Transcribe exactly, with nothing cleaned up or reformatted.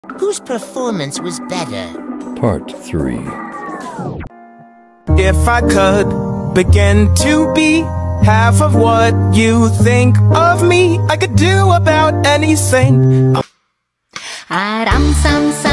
Whose performance was better? Part three. If I could begin to be half of what you think of me, I could do about anything. Aram sam sam.